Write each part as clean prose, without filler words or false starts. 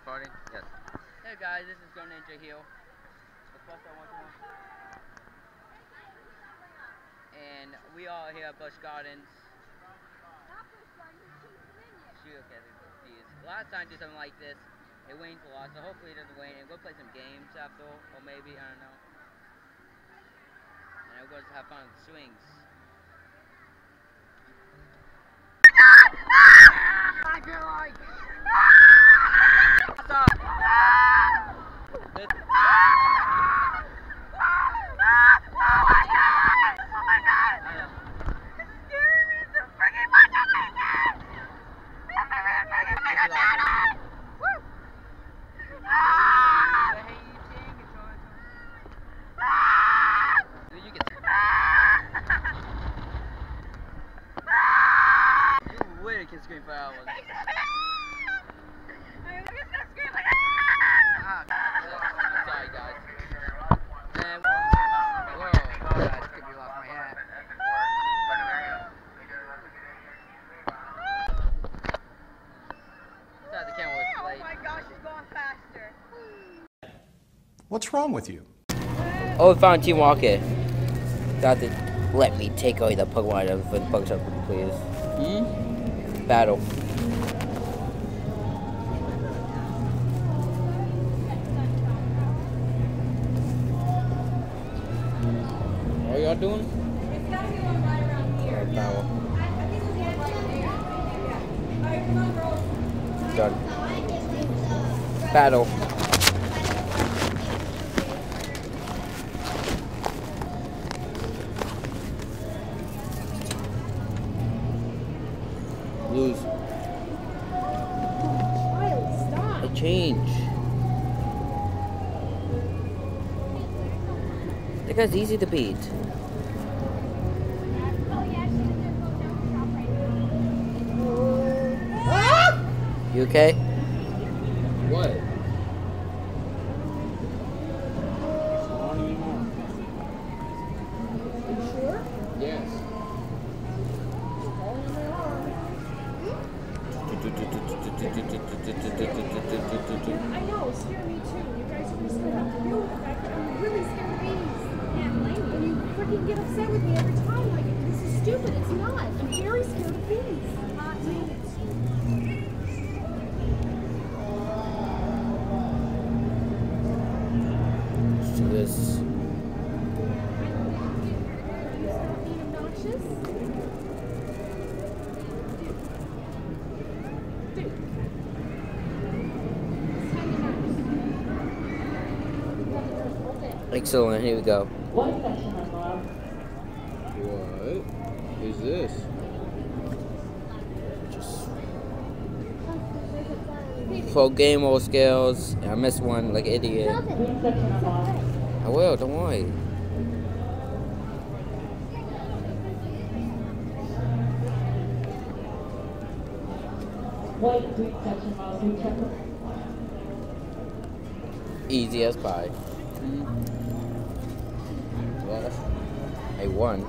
recording? Yes. Hey guys, this is Go Ninja Heel. The plus I want to. And we all here at Busch Gardens. Shoot, okay, last time I did something like this, it wanes a lot, so hopefully it doesn't wane. And we'll play some games after, or maybe, I don't know. And we'll just have fun with the swings. I feel like... Stop! Can scream for hours. Sorry guys. And whoa, guys, could be lost my hat. Sorry, the camera was late. Oh my gosh, it's going faster. What's wrong with you? Oh, we found Team Walker. Got to let me take away the Pokemon for the Pokestop, please. Battle. What are y'all doing? It's gotta be one right around here. Battle. Done. Battle. Lose. Stop. A change. That guy's easy to beat. You okay? What? Are you sure? Yes. I know, it scared me too. You guys are just gonna have to deal with the fact that I'm really scared of bees. And you freaking get upset with me every time. Like, this is stupid. It's not. I'm very scared of bees. Let's do this. Being obnoxious? Dude. Excellent, here we go. What is this? Just full game mode skills. I missed one like an idiot. I will, don't worry. Easy as pie. Well, I won.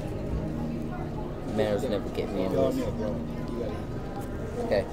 Mares never get me in this. Okay.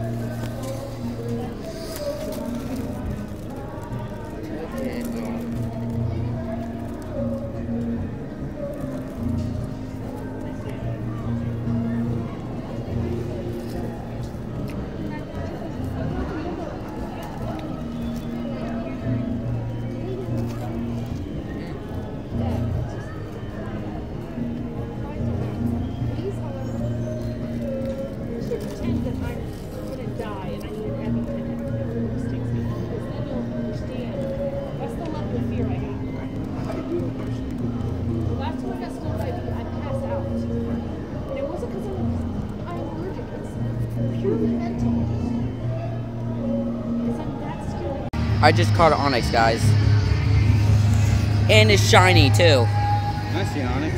I just caught an Onyx, guys. And it's shiny, too. I see Onyx.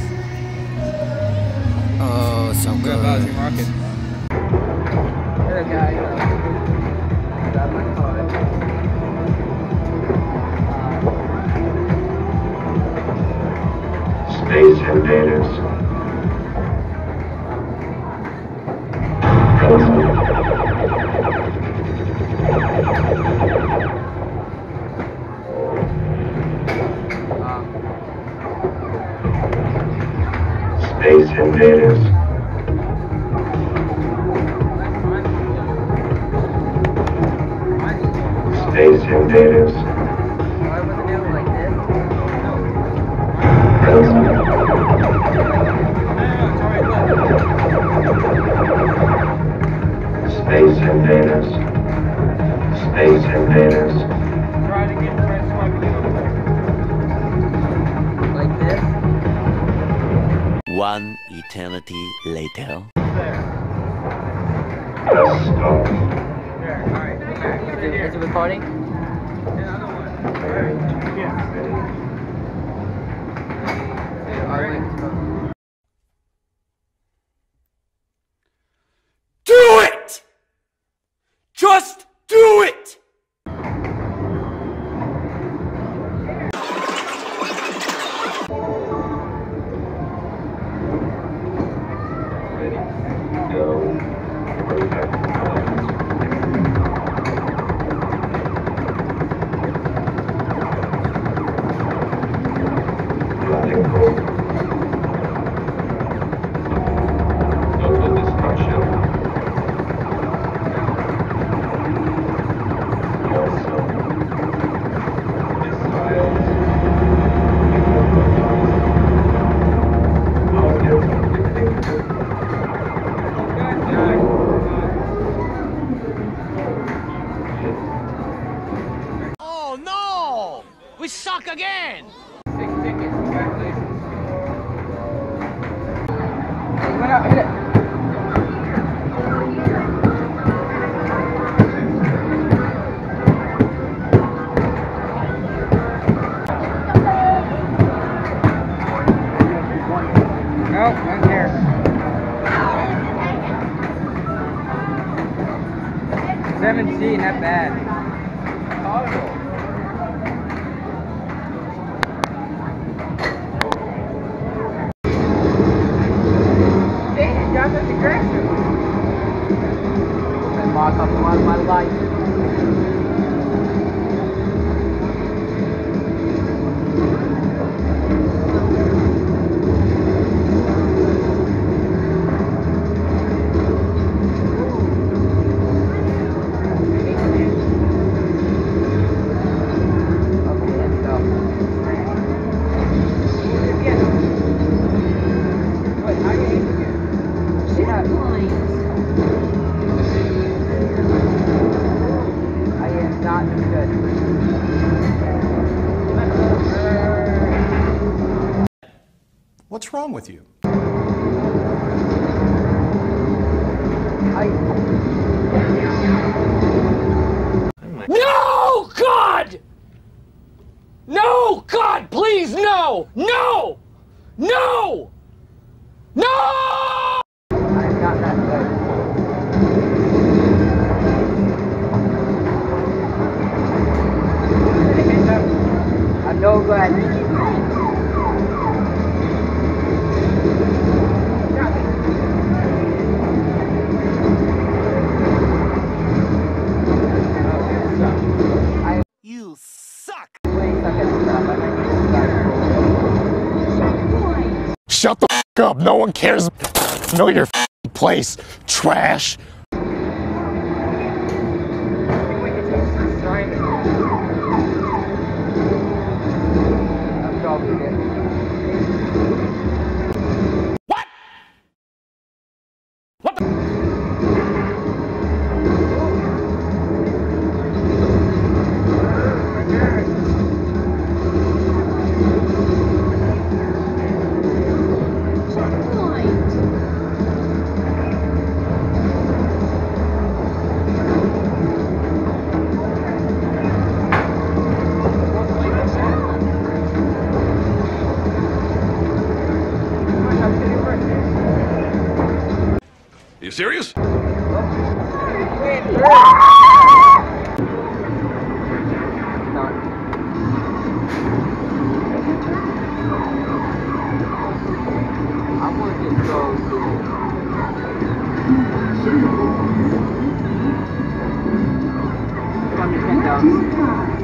Oh, so good. Bowser Market. Hey, guys. Got my card. Space Invaders. Cosmic. Invaders. Space Invaders. Why wasn't it like this? Space Invaders. Space Invaders. Like this? One eternity later. Press start. Is it recording? Do it! Just do it! Ready, go, perfect. Letting go. Total destruction. Also, missiles. Target detected. Oh no! We suck again! Nope, I'm here. 17, not bad. Dang, y'all just aggressive. Mark up my life. What's wrong with you? No, God! No, God, please, no! No! No! No! I'm not that good. I'm no good. You suck! Shut the f up. No one cares. Know your f place. Trash. What? What the? You serious? I want to just go to... Come to 10,000.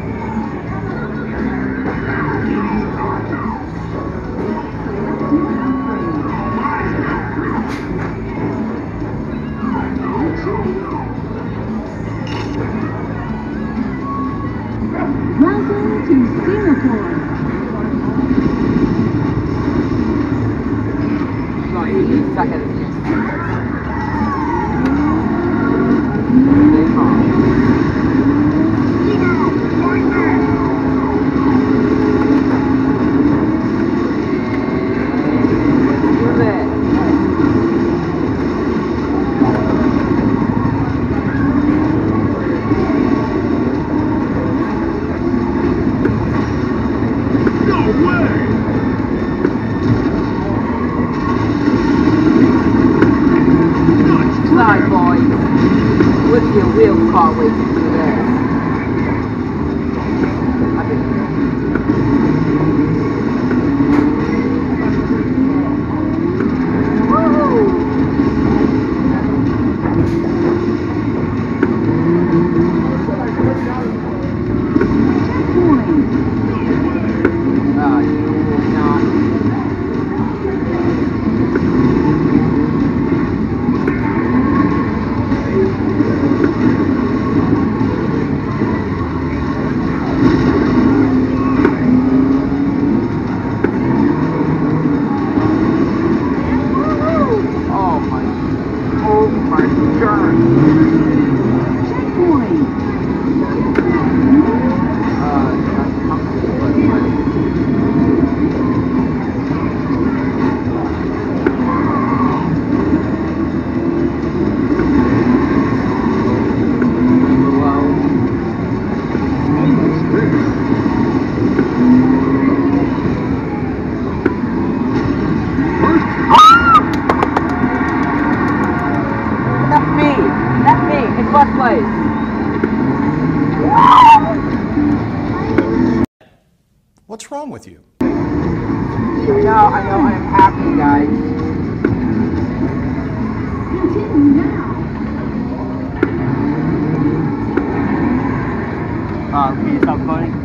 What's wrong with you? I know, I'm happy, guys. Can you stop recording?